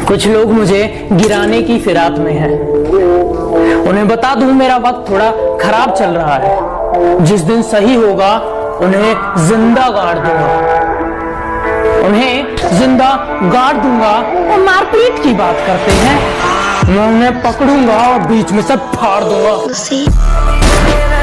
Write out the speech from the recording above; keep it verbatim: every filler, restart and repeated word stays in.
कुछ लोग मुझे गिराने की फिराक में हैं। उन्हें बता दूं मेरा वक्त थोड़ा खराब चल रहा है। जिस दिन सही होगा उन्हें जिंदा गाड़ दूंगा, उन्हें जिंदा गाड़ दूंगा। और मारपीट की बात करते हैं, मैं उन्हें पकड़ूंगा और बीच में से फाड़ दूंगा।